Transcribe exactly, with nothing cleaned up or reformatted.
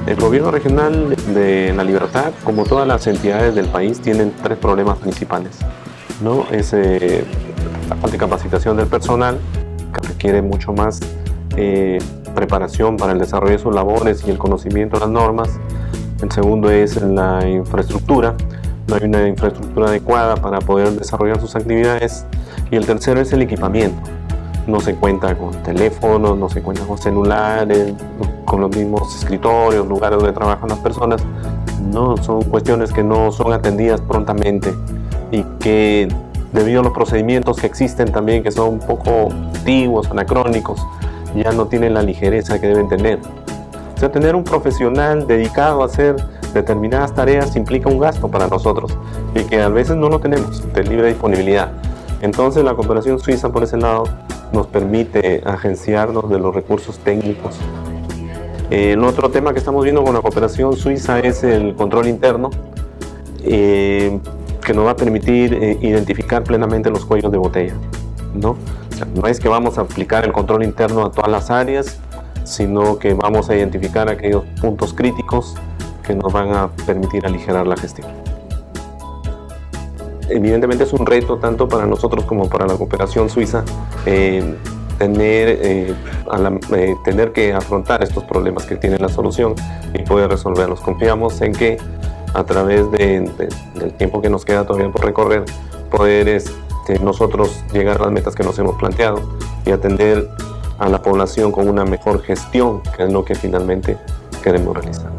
El gobierno regional de La Libertad, como todas las entidades del país, tienen tres problemas principales, ¿no? Es eh, la falta de capacitación del personal, que requiere mucho más eh, preparación para el desarrollo de sus labores y el conocimiento de las normas. El segundo es la infraestructura, no hay una infraestructura adecuada para poder desarrollar sus actividades. Y el tercero es el equipamiento. No se cuenta con teléfonos, no se cuenta con celulares, con los mismos escritorios, lugares donde trabajan las personas. No, son cuestiones que no son atendidas prontamente y que, debido a los procedimientos que existen también, que son un poco antiguos, anacrónicos, ya no tienen la ligereza que deben tener. O sea, tener un profesional dedicado a hacer determinadas tareas implica un gasto para nosotros y que a veces no lo tenemos de libre disponibilidad. Entonces la cooperación suiza, por ese lado, nos permite agenciarnos de los recursos técnicos. Eh, el otro tema que estamos viendo con la cooperación suiza es el control interno, eh, que nos va a permitir eh, identificar plenamente los cuellos de botella, ¿no? O sea, no es que vamos a aplicar el control interno a todas las áreas, sino que vamos a identificar aquellos puntos críticos que nos van a permitir aligerar la gestión. Evidentemente es un reto tanto para nosotros como para la cooperación suiza eh, tener, eh, a la, eh, tener que afrontar estos problemas que tiene la solución y poder resolverlos. Confiamos en que a través de, de, del tiempo que nos queda todavía por recorrer, poder este, nosotros llegar a las metas que nos hemos planteado y atender a la población con una mejor gestión, que es lo que finalmente queremos realizar.